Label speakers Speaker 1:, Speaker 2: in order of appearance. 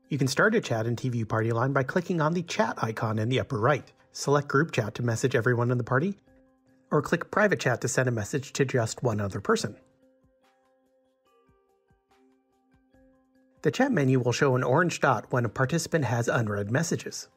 Speaker 1: You can start a chat in TVU Partyline by clicking on the chat icon in the upper right. Select Group Chat to message everyone in the party, or click Private Chat to send a message to just one other person. The chat menu will show an orange dot when a participant has unread messages.